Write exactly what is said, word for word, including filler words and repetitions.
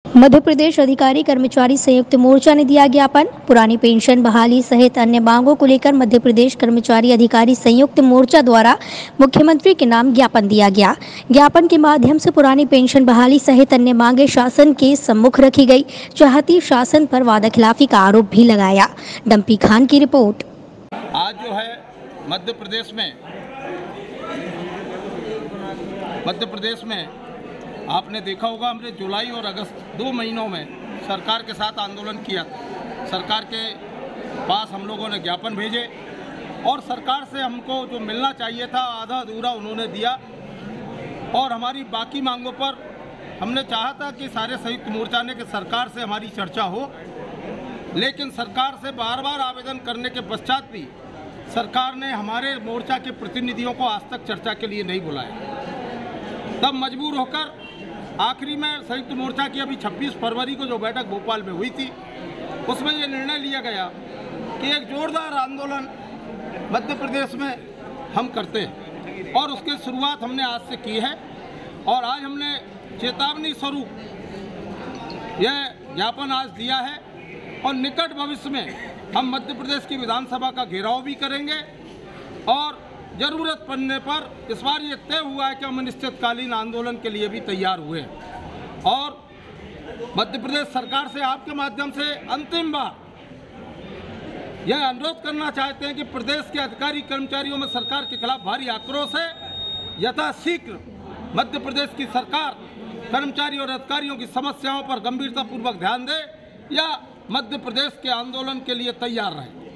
मध्य प्रदेश अधिकारी कर्मचारी संयुक्त मोर्चा ने दिया ज्ञापन। पुरानी पेंशन बहाली सहित अन्य मांगों को लेकर मध्य प्रदेश कर्मचारी अधिकारी संयुक्त मोर्चा द्वारा मुख्यमंत्री के नाम ज्ञापन दिया गया। ज्ञापन के माध्यम से पुरानी पेंशन बहाली सहित अन्य मांगे शासन के सम्मुख रखी गई। चाहती शासन पर वादाखिलाफी का आरोप भी लगाया। डम्पी खान की रिपोर्ट। आज जो है मध्य प्रदेश में मध्य प्रदेश में आपने देखा होगा, हमने जुलाई और अगस्त दो महीनों में सरकार के साथ आंदोलन किया। सरकार के पास हम लोगों ने ज्ञापन भेजे और सरकार से हमको जो मिलना चाहिए था आधा अधूरा उन्होंने दिया। और हमारी बाकी मांगों पर हमने चाहा था कि सारे संयुक्त मोर्चा ने कि सरकार से हमारी चर्चा हो, लेकिन सरकार से बार बार आवेदन करने के पश्चात भी सरकार ने हमारे मोर्चा के प्रतिनिधियों को आज तक चर्चा के लिए नहीं बुलाया। तब मजबूर होकर आखिरी में संयुक्त मोर्चा की अभी छब्बीस फरवरी को जो बैठक भोपाल में हुई थी, उसमें ये निर्णय लिया गया कि एक जोरदार आंदोलन मध्य प्रदेश में हम करते हैं और उसकी शुरुआत हमने आज से की है। और आज हमने चेतावनी स्वरूप यह ज्ञापन आज दिया है और निकट भविष्य में हम मध्य प्रदेश की विधानसभा का घेराव भी करेंगे और जरूरत पड़ने पर इस बार ये तय हुआ है कि हम अनिश्चितकालीन आंदोलन के लिए भी तैयार हुए हैं। और मध्य प्रदेश सरकार से आपके माध्यम से अंतिम बार यह अनुरोध करना चाहते हैं कि प्रदेश के अधिकारी कर्मचारियों में सरकार के खिलाफ भारी आक्रोश है। यथाशीघ्र मध्य प्रदेश की सरकार कर्मचारी और अधिकारियों की समस्याओं पर गंभीरतापूर्वक ध्यान दे या मध्य प्रदेश के आंदोलन के लिए तैयार रहे।